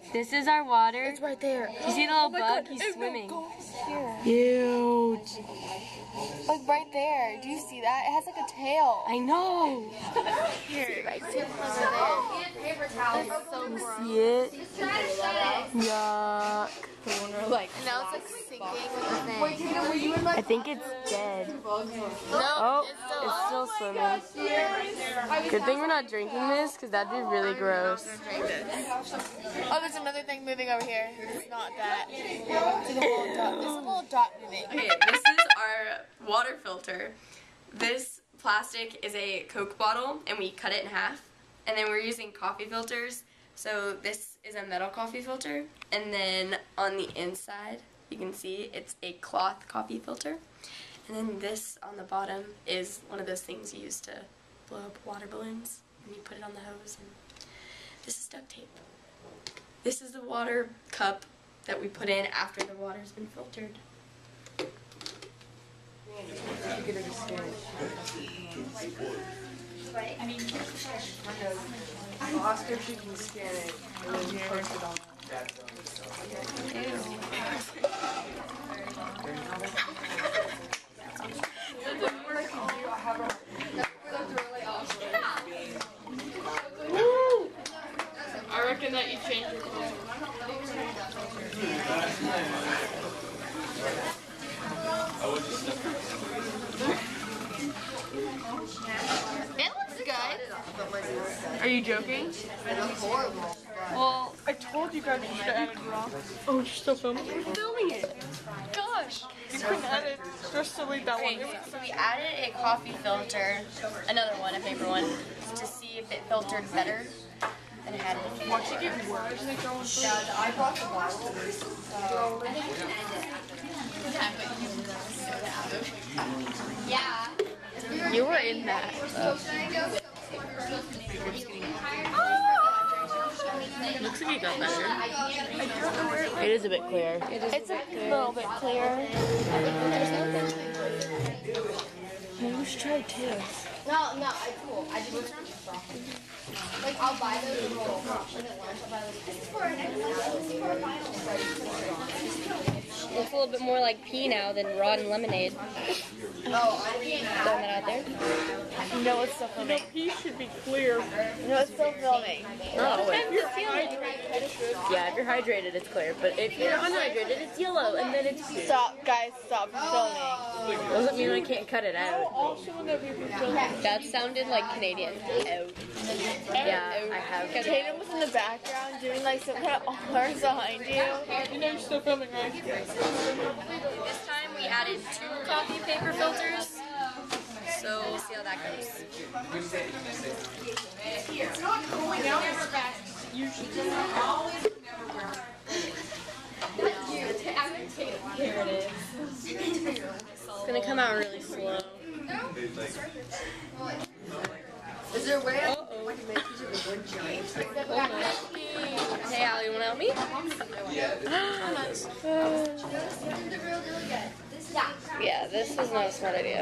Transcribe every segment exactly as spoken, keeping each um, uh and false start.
This is our water. It's right there. You see the little Oh my bug? God, He's it swimming. Ew. Like right there. Do you see that? It has like a tail. I know. Here, right there. It's so gross. See it? Yuck. Like, and now it's like sinking with the thing. I think it's dead. No, Oh, it's still, it's still swimming. Good thing we're not drinking this, because that'd be really gross. Oh, there's another thing moving over here. It's not that. It's like a little dot. There's a little dot moving. Okay, this is our water filter. This plastic is a Coke bottle, and we cut it in half. And then we're using coffee filters. So this is a metal coffee filter. And then on the inside, you can see it's a cloth coffee filter. And then this on the bottom is one of those things you use to blow up water balloons. And you put it on the hose. And this is duct tape. This is the water cup that we put in after the water's been filtered. I mean, I'll ask her if she can scan it and then you post it on. I reckon that you change your clothes. It looks good. Are you joking? It's horrible. Well, I told you guys you should have added raw. Oh, you're still filming? We're filming it. Gosh. You couldn't edit. Just delete that one. Okay, so we added a coffee filter, another one, a paper one, to see if it filtered better than it had before. Watch it get worse. I brought the bottle. Yeah. You were in that. Looks like it got better. It is a bit clear. It's a little bit clear. Maybe we should try too. No, no, I cool. I just like I'll buy those and roll. It's for an it's for a final. Looks a little bit more like pea now than rotten lemonade. Oh, I can't. Throwing that out there. No, it's still filming. He should be clear. No, it's still filming. Oh, wait. If you're hydrated, it should. Yeah, if you're hydrated, it's clear. But if you're unhydrated, it's yellow, and then it's pea. Stop, guys, stop filming. Doesn't mean I can't cut it out. Also, that we were filming. That sounded like Canadian. Out. Yeah, I have. Tatum was in the background doing like some kind of arms behind you. You know you're still filming, right? This time we added two coffee paper filters, so we'll see how that goes. It's not going out as fast. Usually. Here it is. It's gonna come out really slow. Is there a way Uh oh. Hey, Allie, you wanna help me? Yeah, this was not a smart idea.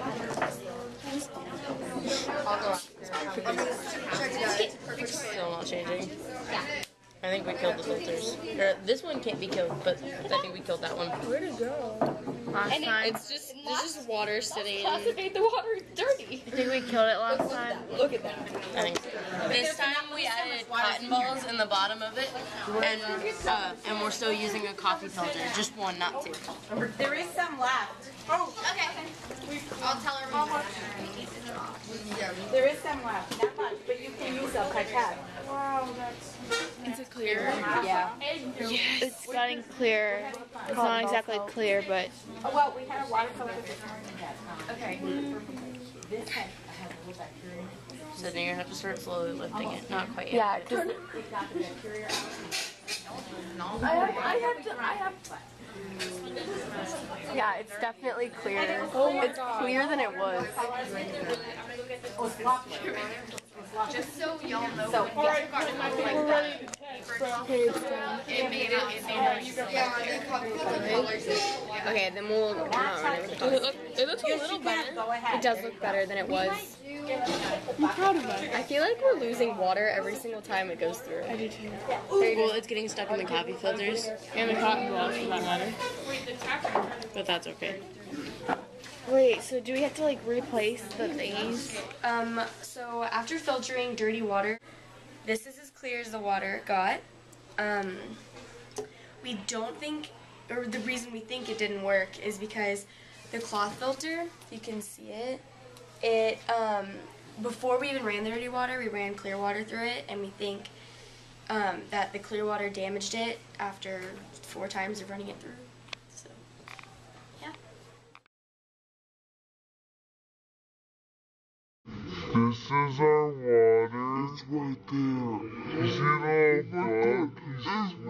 Still not changing. I think we killed the filters. Or, this one can't be killed, but I think we killed that one. Where'd it go? Last time. It's just, there's just water sitting. It made the water dirty. I think we killed it last time. Look at that. I think so. This time we added cotton balls in the bottom of it, and uh, and we're still using a coffee filter, just one, not two. There is some left. Oh, okay. I'll tell her how much. There is some left. Not much, but you can use a pipette. Wow, that's... Is it clear? Yeah. It's getting clear. It's not exactly clear, but. Oh, well, we had a water filter this morning. Okay. This has, has a little bacteria. So then you're gonna have to start slowly lifting it. Not quite yet. Yeah, because. We've got the bacteria out. I have, I have to, I have to. Yeah, it's definitely clear. It's clearer than it was. Just so y'all know, So, yeah. We're ready to test, bro. it made it, it made it. Okay, then we'll. No, It, look, it looks a little better. Go ahead. it does look better than it was. I'm proud of us. I feel like we're losing water every single time it goes through. I do too. Well, it's getting stuck in the coffee filters, And the cotton balls for that matter. but that's okay. Wait, so do we have to like replace the thingies? Um, so after filtering dirty water, this is as clear as the water got. Um, we don't think, or the reason we think it didn't work is because the cloth filter, if you can see it, it, um, before we even ran the dirty water, we ran clear water through it, and we think um, that the clear water damaged it after four times of running it through. So, yeah. This is our water. It's right there. You see it all black? It's